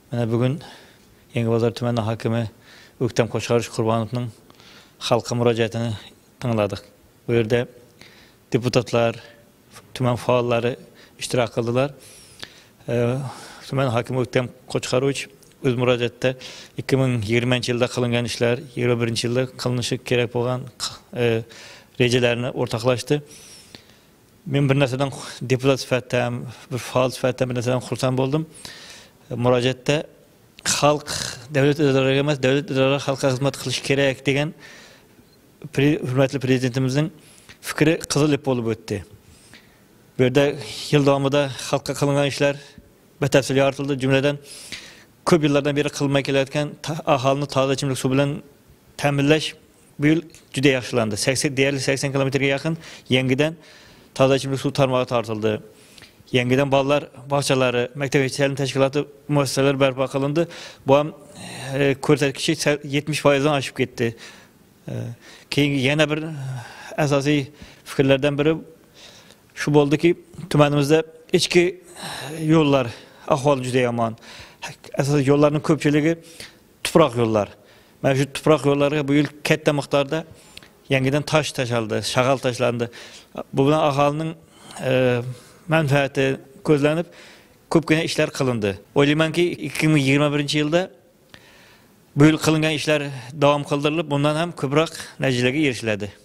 Mana bugün Yengibozor tumani hokimi O'ktam Qo'chqorov Qurbonovning xalqqa murojaatini tingladik. Bu yerda deputatlar, tuman faollari ishtirok qildilar. Tuman hokimi O'ktam Qo'chqorov o'z murojaatida 2020-yilda qilingan ishlar 2021-yilda qilinishi kerak bo'lgan rejalarni o'rtoqlashdi. Men bir narsadan deputat sifatida, bir faol sifatida bir narsadan xursand bo'ldim. Murojaatda xalq davlat idoralariga emas, davlat idoralari xalqqa xizmat qilish kerak degan hurmatli prezidentimizning fikri qizil ip bo'lib o'tdi. Bu yerda yil davomida xalqqa qilingan ishlar batafsil yoritildi. Jumladan ko'p yillardan beri qilmay kelayotgan aholini toza ichimlik suv bilan ta'minlash bu yil juda yaxshilandi. Deyarli 80 kilometrga yaqin yangidan toza ichimlik suv tarmog'i tortildi. Yangidan bolalar bog'chalari, maktabgacha ta'lim tashkiloti muassasalari barpo qilindi. Bu ham ko'rsatkichi 70% dan oshib ketdi. Keyin yana bir asosiy fikrlardan biri shu bo'ldiki, tumanimizda ichki yo'llar ahvoli juda yomon. Asosan yo'llarning ko'pchiligi tuproq yo'llar. Mana shu tuproq yo'llarga bu yil katta miqdorda yangidan tosh tashaldi, shag'al tashlandi. Bu bilan aholining manfaati ko'zlanib, ko'pgina ishlar qilindi. O'ylaymanki, 2021-yilda bu yil qilingan ishlar davom qildirilib, bundan ham ko'proq natijalarga erishiladi.